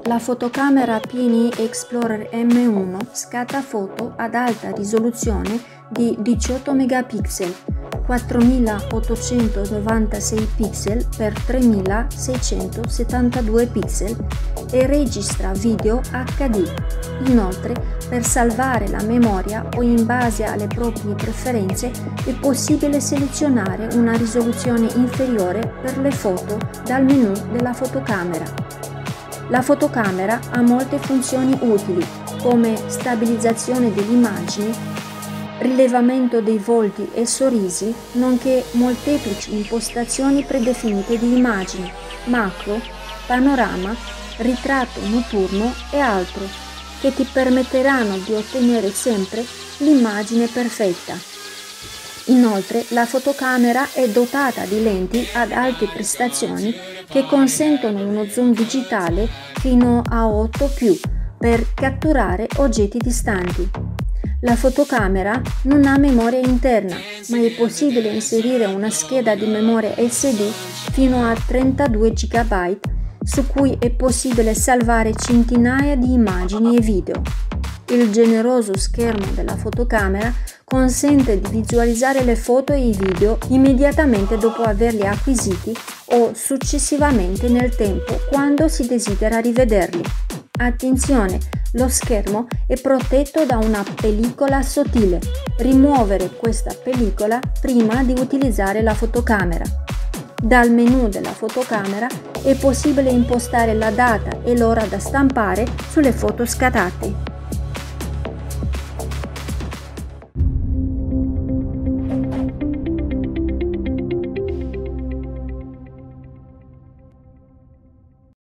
La fotocamera PNI Explorer M1 scatta foto ad alta risoluzione di 18 megapixel, 4896 pixel x 3672 pixel e registra video HD. Inoltre, per salvare la memoria o in base alle proprie preferenze è possibile selezionare una risoluzione inferiore per le foto dal menu della fotocamera. La fotocamera ha molte funzioni utili, come stabilizzazione delle immagini, rilevamento dei volti e sorrisi, nonché molteplici impostazioni predefinite di immagini, macro, panorama, ritratto notturno e altro, che ti permetteranno di ottenere sempre l'immagine perfetta. Inoltre, la fotocamera è dotata di lenti ad alte prestazioni che consentono uno zoom digitale fino a 8+, per catturare oggetti distanti. La fotocamera non ha memoria interna, ma è possibile inserire una scheda di memoria SD fino a 32 GB, su cui è possibile salvare centinaia di immagini e video. Il generoso schermo della fotocamera consente di visualizzare le foto e i video immediatamente dopo averli acquisiti o successivamente nel tempo quando si desidera rivederli. Attenzione, lo schermo è protetto da una pellicola sottile. Rimuovere questa pellicola prima di utilizzare la fotocamera. Dal menu della fotocamera è possibile impostare la data e l'ora da stampare sulle foto scattate.